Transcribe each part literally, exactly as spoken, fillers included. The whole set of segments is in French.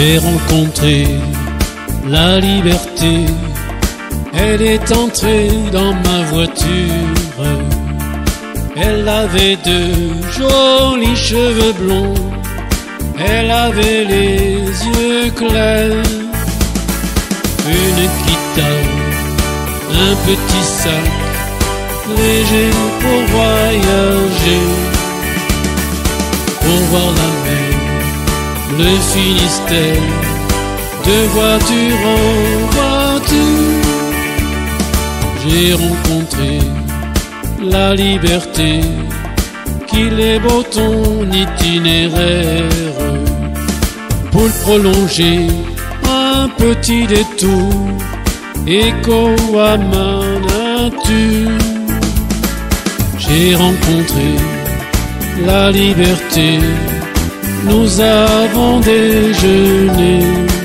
J'ai rencontré la liberté, elle est entrée dans ma voiture. Elle avait de jolis cheveux blonds, elle avait les yeux clairs, une guitare, un petit sac léger pour voyager, pour voir la mer, le Finistère, de voiture en voiture. J'ai rencontré la liberté, qu'il est beau ton itinéraire. Pour le prolonger, un petit détour, écho à ma nature. J'ai rencontré la liberté, nous avons déjeuné,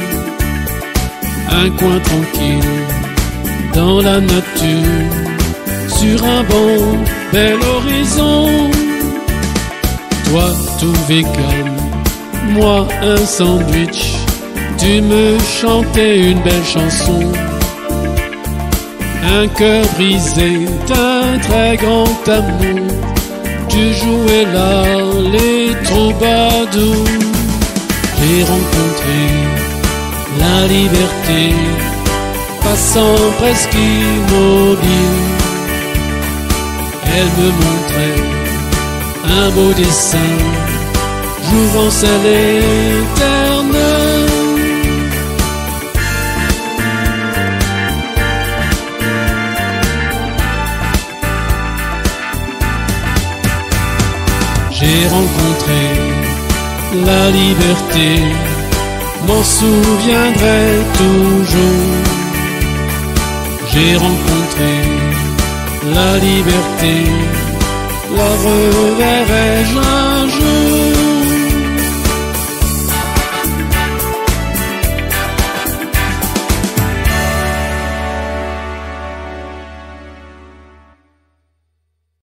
un coin tranquille dans la nature, sur un bon bel horizon. Toi tout vegan, moi un sandwich, tu me chantais une belle chanson. Un cœur brisé d'un très grand amour, tu jouais là les troubadours. J'ai rencontré la liberté, passant presque immobile. Elle me montrait un beau dessin, jouvence l'éternel. J'ai rencontré la liberté, m'en souviendrai toujours. J'ai rencontré la liberté, la reverrai jamais.